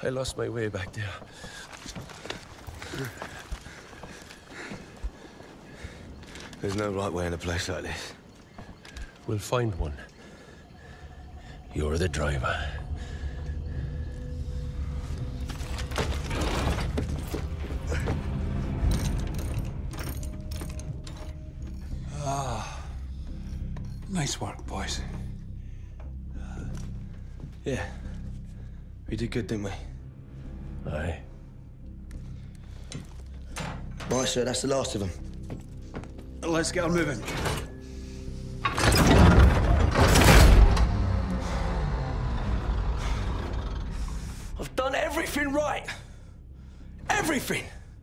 I lost my way back there. There's no right way in a place like this. We'll find one. You're the driver. Nice work, boys. Yeah. We did good, didn't we? Aye. Right, sir, that's the last of them. Let's get on moving. I've done everything right. Everything.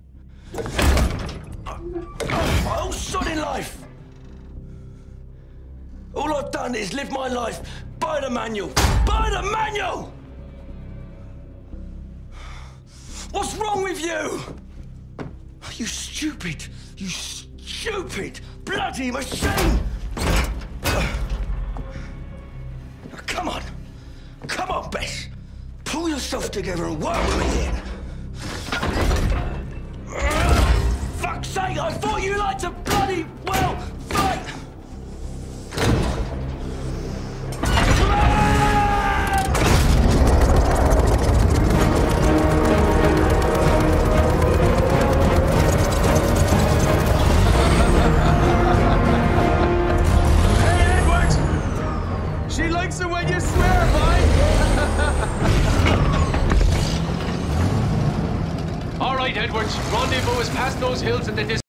My whole sodding life. All I've done is live my life by the manual. By the manual! What's wrong with you? You stupid bloody machine! Now, come on, Bess. Pull yourself together and work with me here. Fuck's sake, I thought you liked to bloody well fight! She likes it when you swear, boy! All right, Edwards. Rendezvous is past those hills in the distance.